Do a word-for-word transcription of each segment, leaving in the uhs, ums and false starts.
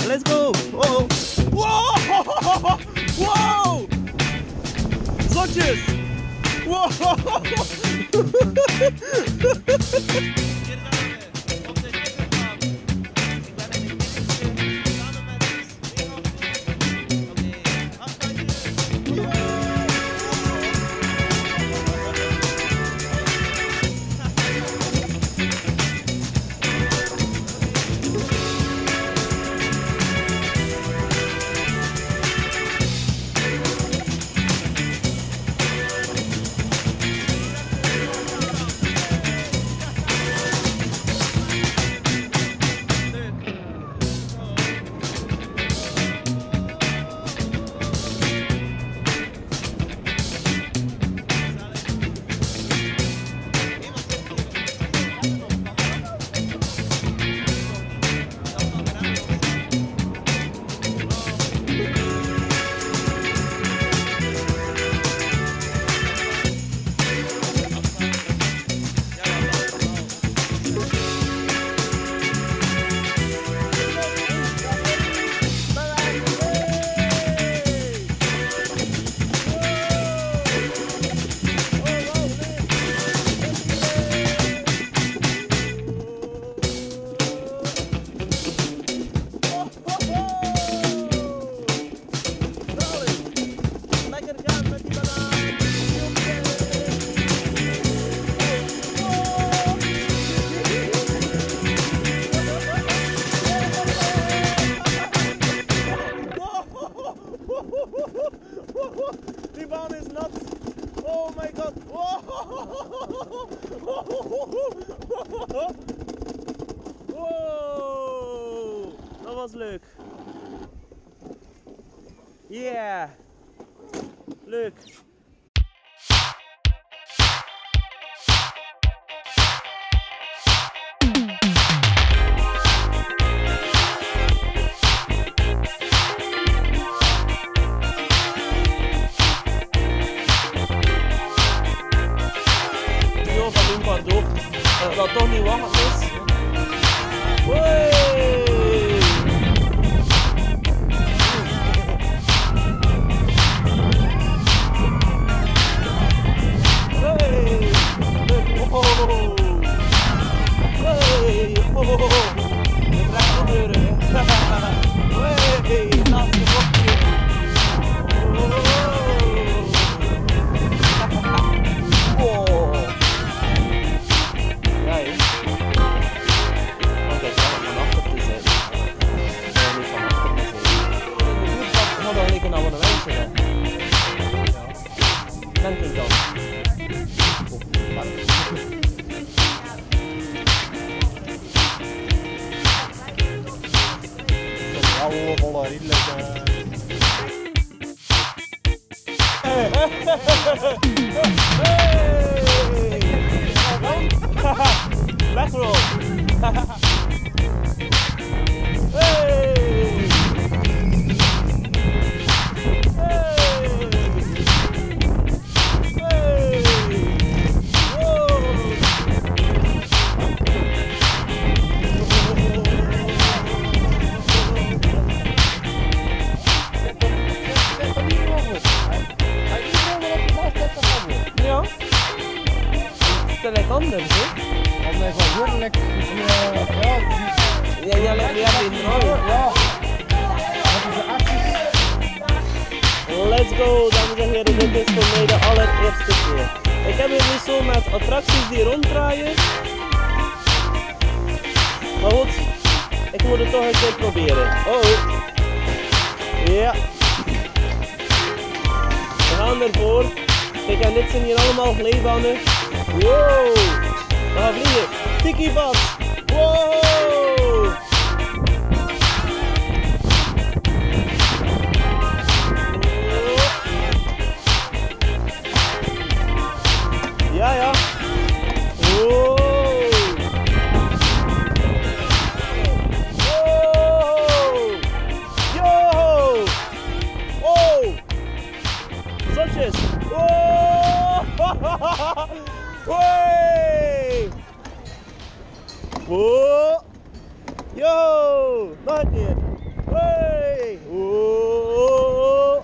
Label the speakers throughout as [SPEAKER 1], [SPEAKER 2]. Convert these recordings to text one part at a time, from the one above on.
[SPEAKER 1] Let's go! Wow! Wow! Wow! Zotjes! Wow! Die baan is nat. Oh my god. Wow. Dat was leuk. Yeah. Leuk. Dat toch niet warm is. Hey! Hey! Oh! Hey! Oh! Dit gaat gebeuren. Hey! Laatste bochtje. Oh! Een abonnementje. Ja. Dank u wel. Oude volle redelijk. Hey! Let's roll. Hey! Lekker anders, hè?
[SPEAKER 2] Dat lijkt wel heel lekker. Ja,
[SPEAKER 1] ja, ja, ja, ja, ja. Let's go, dames en heren, dit is voor mij de allereerste keer. Ik heb hier niet zo met attracties die ronddraaien. Maar goed, ik moet het toch een keer proberen. Oh, ja. We gaan ervoor. Kijk, en dit zijn hier allemaal glijbanen. Wow! We gaan vliegen. Tiki-bad. Wow! Ja, ja. Wow! Wow! Yo! Oh! Zotjes! Wow! Hey! Whoa! Hey! Oh!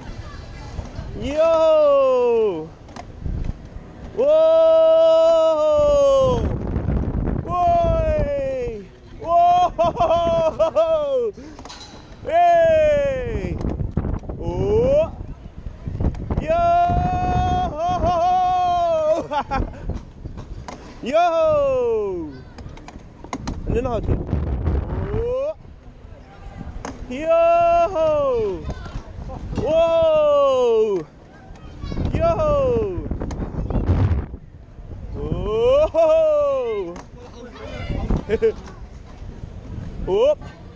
[SPEAKER 1] Yo! Whoa! Whoa! Whoa! Hey! Oh! Yo! Yo! En nu nog een keer. Oh! Yo! Wow! Yo! Oh! Hop!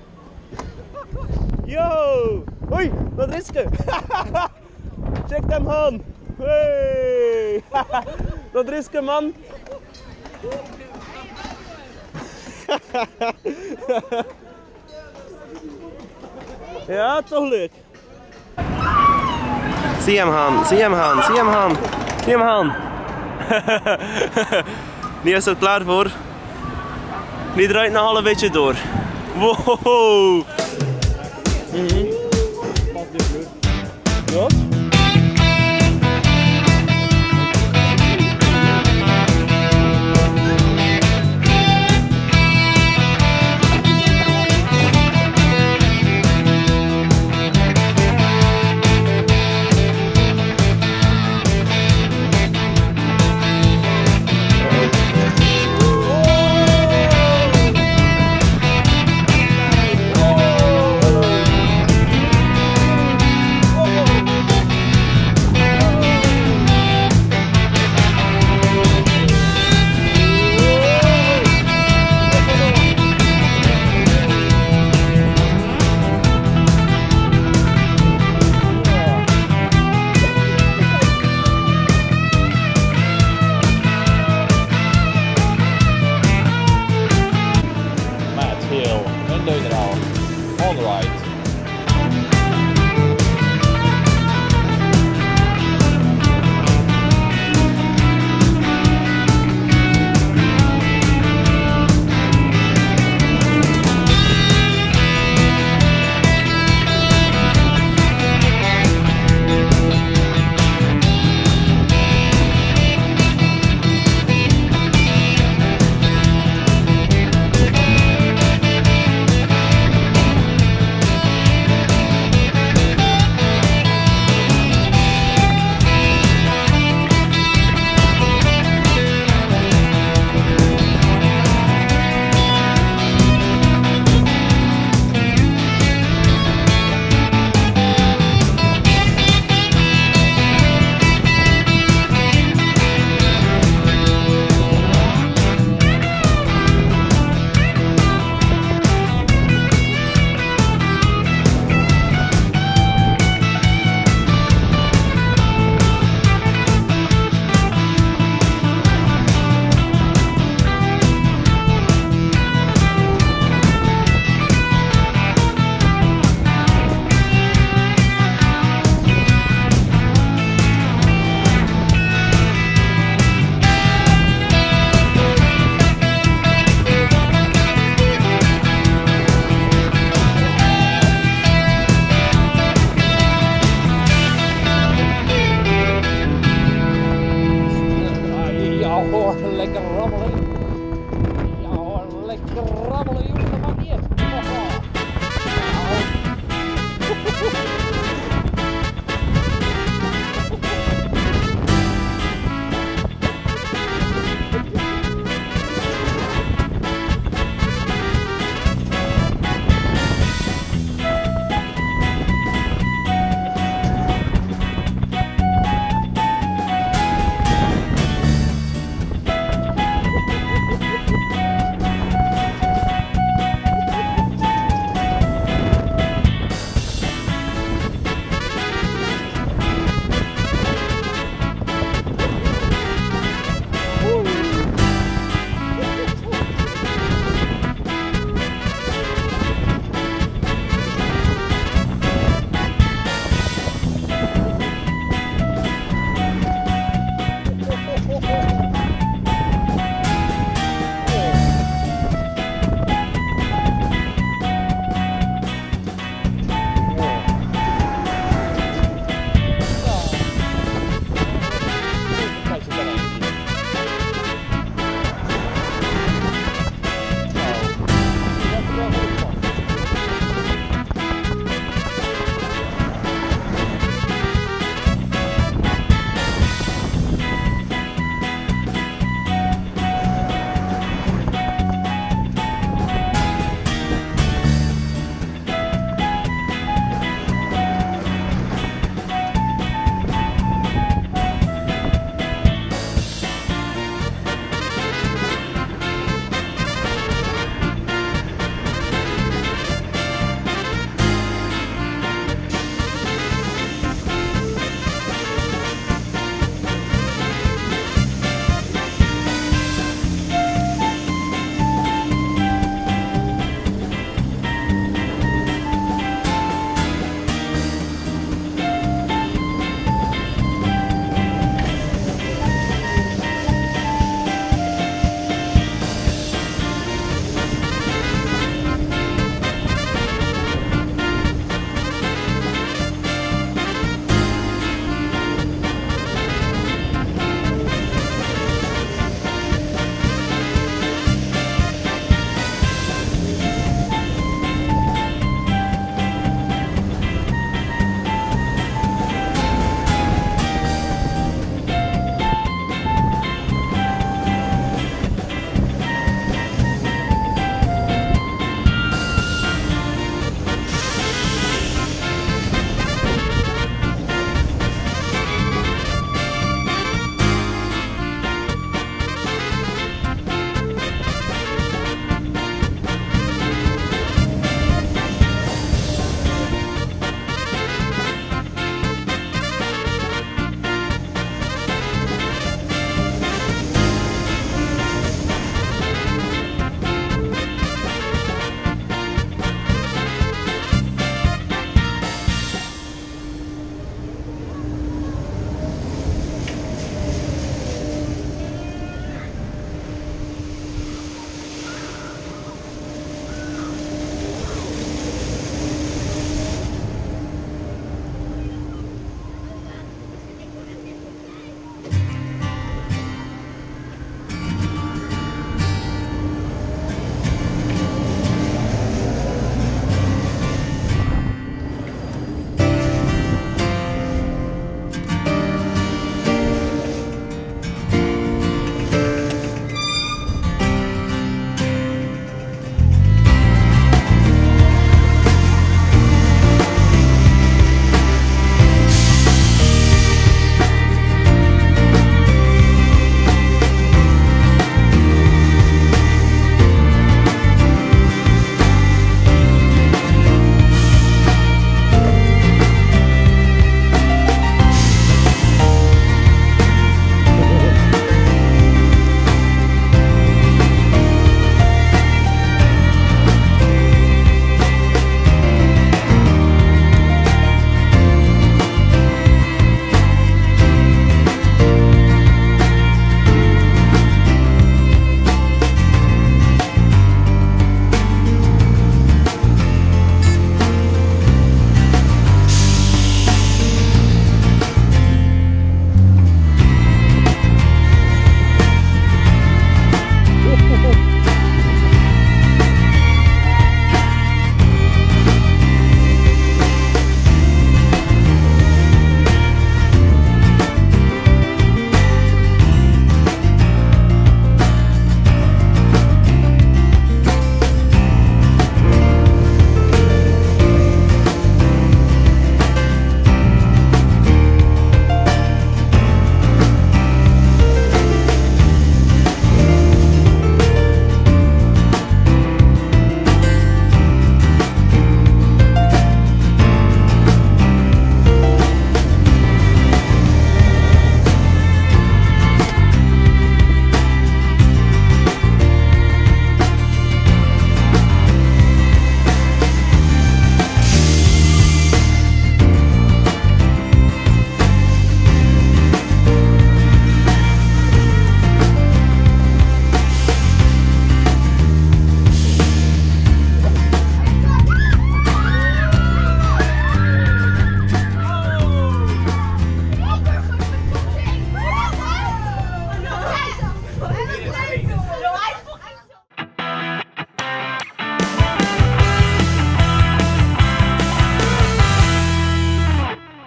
[SPEAKER 1] Yo! Oei, dat Riske! Check hem aan! Hey! Dat Riske, man! Ja, toch leuk. Zie hem gaan, zie hem gaan, zie hem gaan, zie hem gaan. Die is er klaar voor. Die draait nog een beetje door. Wow. Mm-hmm. Ja.
[SPEAKER 2] Matt Hill, Mendo All right.